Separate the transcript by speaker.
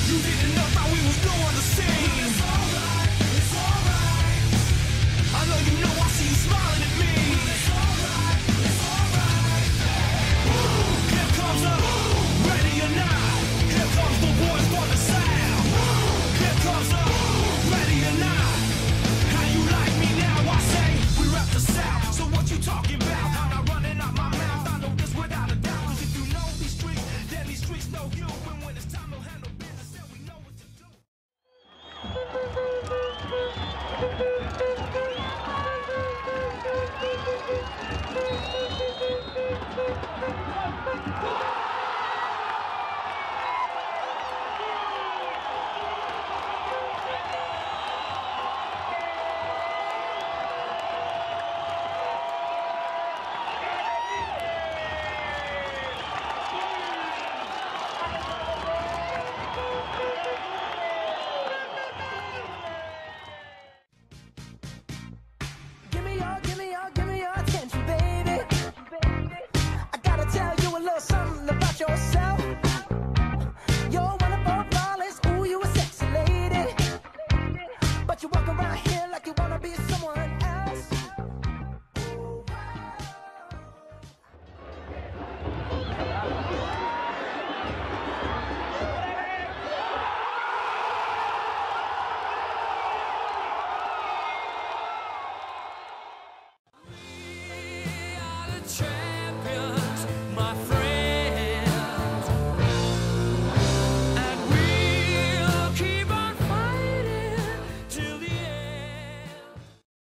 Speaker 1: You didn't know that we was blue on the scene. It's alright, it's alright. I know you know I see you smiling at me. It's alright, it's alright. Here comes the ready or not. Here comes the boys for the sound. Here comes the ready or not. How you like me now? I say we rep the South. So what you talking about?